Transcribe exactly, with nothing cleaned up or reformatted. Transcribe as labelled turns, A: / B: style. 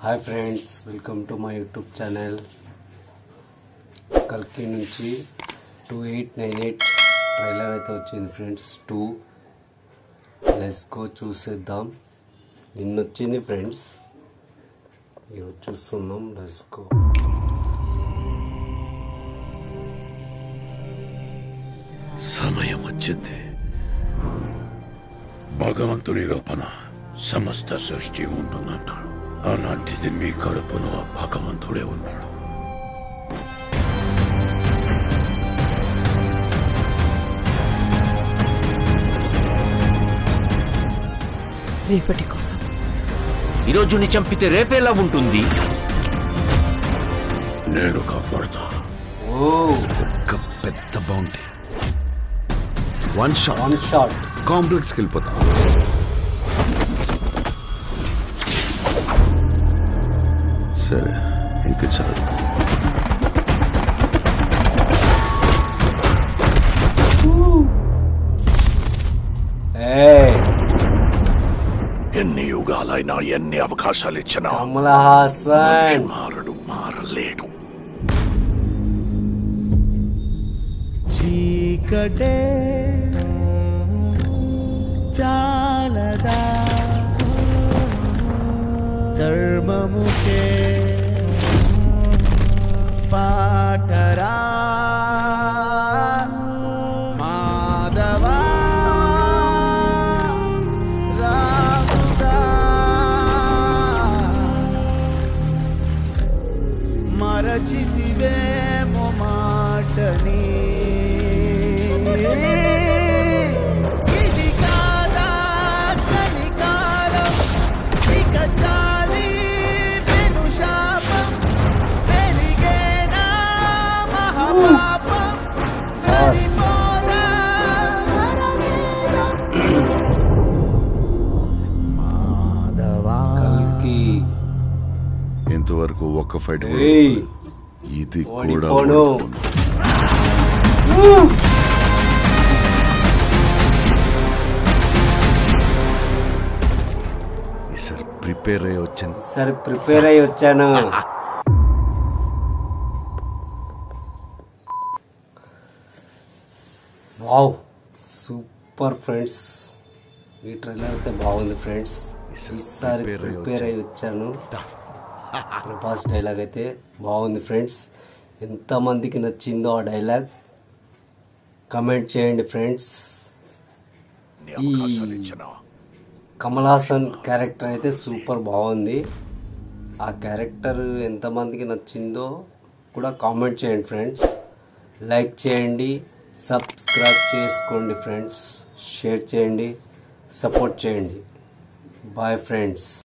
A: Hi friends, welcome to my YouTube channel. కల్కి నుంచి two eight nine eight trailer అయితే వచ్చింది ఫ్రెండ్స్. టూ లెట్స్ గో చూసేద్దాం. నిన్న వచ్చింది ఫ్రెండ్స్, ఇవి చూస్తున్నాం. Let's go.
B: సమయం వచ్చింది. భగవంతుని లోపల సమస్త సృష్టి ఉంటుందంటారు. అలాంటిది మీ కడుపులో ఆ భగవంతుడే ఉన్నాడు.
C: రేపటి కోసం
D: ఈరోజు ని చంపితే రేపేలా ఉంటుంది?
B: నేను కాపాడుతా.
A: ఓ
E: ఒక పెద్ద bounty. One shot
A: one shot
E: కాంప్లెక్స్కి వెళ్ళిపోతా. సరే, ఇంకా చాలు.
B: ఎన్ని యుగాలైనా ఎన్ని అవకాశాలు ఇచ్చినా
A: కమల్ హాసన్
B: మారడు, మారలేడు.
F: చీకటే చాలదా ధర్మముకే పాటరా మాధవా రాముదా మరచితివేమో మాటని.
A: కల్కి
E: ఇంతవరకు ఒక్క ఫైట్ కూడా
A: ఏయ్,
E: ఓడిపోలేదు. ఇది కూడా
A: ఓడిపోను.
E: ఓడిపోను. ఈసారి ప్రిపేర్ అయ్యి వచ్చాను.
A: సరే ప్రిపేర్ అయ్యి వచ్చాను. Wow, super friends. ఈ ట్రైలర్ అయితే బాగుంది ఫ్రెండ్స్. ఈసారి ప్రిపేర్ అయ్యి వచ్చాను. ప్రభాస్ డైలాగ్ అయితే బాగుంది ఫ్రెండ్స్. ఎంతమందికి నచ్చిందో ఆ డైలాగ్ కమెంట్ చేయండి ఫ్రెండ్స్. ఈ కమల్ హాసన్ క్యారెక్టర్ అయితే సూపర్ బాగుంది. ఆ క్యారెక్టర్ ఎంతమందికి నచ్చిందో కూడా కామెంట్ చేయండి ఫ్రెండ్స్. లైక్ చేయండి, సబ్స్క్రైబ్ చేసుకోండి ఫ్రెండ్స్, షేర్ చేయండి, సపోర్ట్ చేయండి. Bye friends.